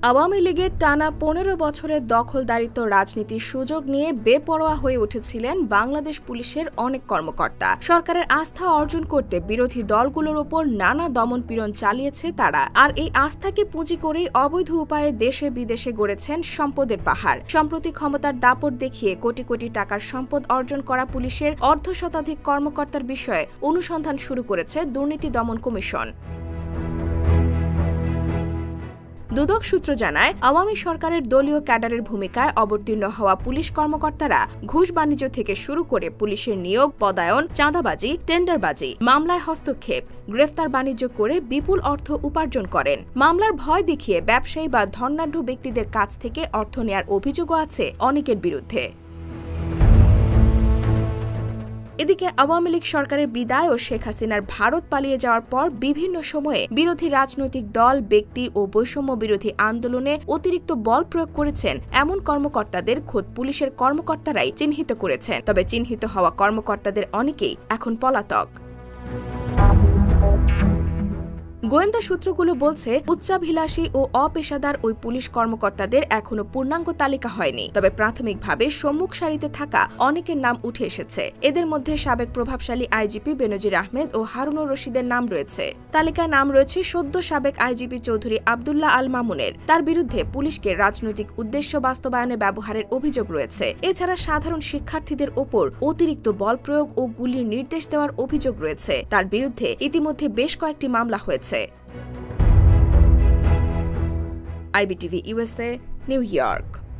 আওয়ামী লীগের টানা ১৫ বছরের দখলদারিত্ব রাজনীতির সুযোগ নিয়ে বেপরোয়া হয়ে উঠেছিলেন বাংলাদেশ পুলিশের অনেক কর্মকর্তা। সরকারের আস্থা অর্জন করতে বিরোধী দলগুলোর ওপর নানা দমনপীড়ন চালিয়েছে তারা। আর এই আস্থাকে পুঁজি করেই অবৈধ উপায়ে দেশে বিদেশে গড়েছেন সম্পদের পাহাড়। সম্প্রতি ক্ষমতার দাপট দেখিয়ে কোটি কোটি টাকার সম্পদ অর্জন করা পুলিশের অর্ধশতাধিক কর্মকর্তার বিষয়ে অনুসন্ধান শুরু করেছে দুর্নীতি দমন কমিশন। দুদক সূত্র জানায়, আওয়ামী সরকারের দলীয় ক্যাডারের ভূমিকায় অবতীর্ণ হওয়া পুলিশ কর্মকর্তারা ঘুষ বাণিজ্য থেকে শুরু করে পুলিশের নিয়োগ, পদায়ন, চাঁদাবাজি, টেন্ডারবাজি, মামলায় হস্তক্ষেপ, গ্রেফতার বাণিজ্য করে বিপুল অর্থ উপার্জন করেন। মামলার ভয় দেখিয়ে ব্যবসায়ী বা ধনাঢ্য ব্যক্তিদের কাছ থেকে অর্থ নেয়ার অভিযোগও আছে অনেকের বিরুদ্ধে। এদিকে আওয়ামী লীগ সরকারের বিদায় ও শেখ হাসিনার ভারত পালিয়ে যাওয়ার পর বিভিন্ন সময়ে বিরোধী রাজনৈতিক দল, ব্যক্তি ও বৈষম্য বিরোধী আন্দোলনে অতিরিক্ত বল প্রয়োগ করেছেন এমন কর্মকর্তাদের খোদ পুলিশের কর্মকর্তারাই চিহ্নিত করেছেন। তবে চিহ্নিত হওয়া কর্মকর্তাদের অনেকেই এখন পলাতক। গোয়েন্দা সূত্রগুলো বলছে, উচ্চাভিলাষী ও অপেশাদার ওই পুলিশ কর্মকর্তাদের এখনো পূর্ণাঙ্গ তালিকা হয়নি। তবে প্রাথমিকভাবে সম্মুখ সারিতে থাকা অনেকের নাম উঠে এসেছে। এদের মধ্যে সাবেক প্রভাবশালী আইজিপি বেনজির আহমেদ ও হারুনুর রশিদের নাম রয়েছে। তালিকায় নাম রয়েছে সদ্য সাবেক আইজিপি চৌধুরী আবদুল্লাহ আল মামুনের। তার বিরুদ্ধে পুলিশকে রাজনৈতিক উদ্দেশ্য বাস্তবায়নে ব্যবহারের অভিযোগ রয়েছে। এছাড়া সাধারণ শিক্ষার্থীদের ওপর অতিরিক্ত বল প্রয়োগ ও গুলির নির্দেশ দেওয়ার অভিযোগ রয়েছে। তার বিরুদ্ধে ইতিমধ্যে বেশ কয়েকটি মামলা হয়েছে। IBTV USA, New York।